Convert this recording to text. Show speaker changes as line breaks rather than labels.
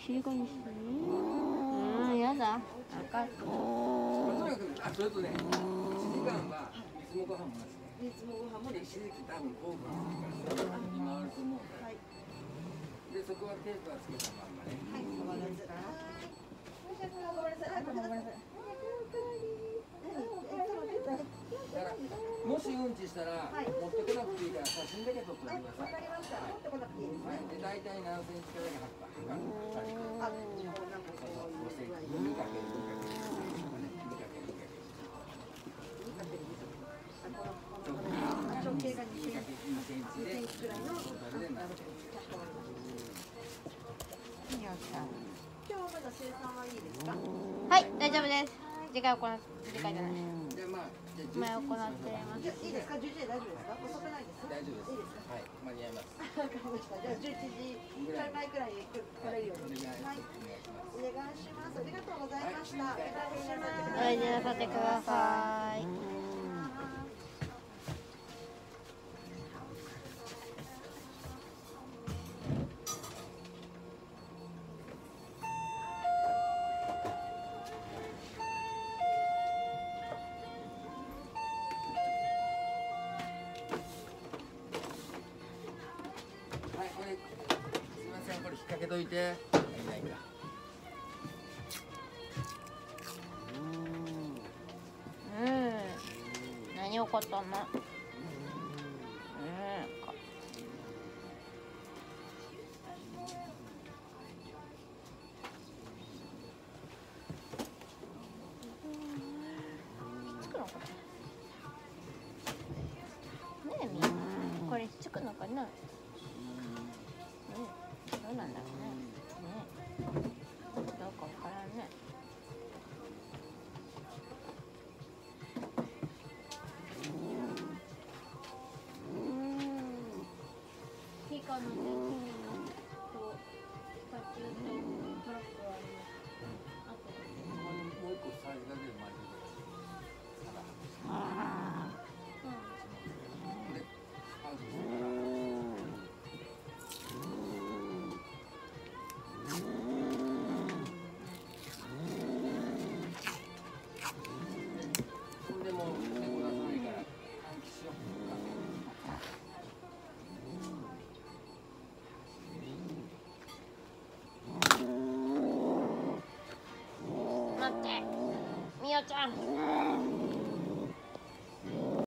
静かにしてね。やだ。赤い。
とにかく、それとね、1時間はいつもご飯もなしね。いつもご飯もね、石突き多分オーブンするから、今あると思うから。はい。で、そこはテープはつけたまんまね。はい、変わらず。ごめんなさい。ごめんなさい。もしうんちしたら、持ってこなくていいから写真だけ撮ってください。わかりました。持ってこなくていいですね。で、大体何センチかだけ測る。あ、5センチ。2かける2かける2かける2かける。直径が2センチで、くらいの。今日まだ生産はいいですか？
はい、大丈夫です。次回じゃない。前行ってます。
いいですか？11時大丈夫ですか？遅くないです？大丈夫です。いいですか？はい、間に合います。わかりました。じゃあ11時ちょい前くらいに来れるように。はい、お願いします。ありがとうございました。
おいでなさってください。
かけといて。
何起こったの？これつくのかな？どうなんだろうね。どうかわからんね。ピカのとパチューとトラックはあります。あと
もう一個サイズだけで巻いてくだ
待って、みよちゃん。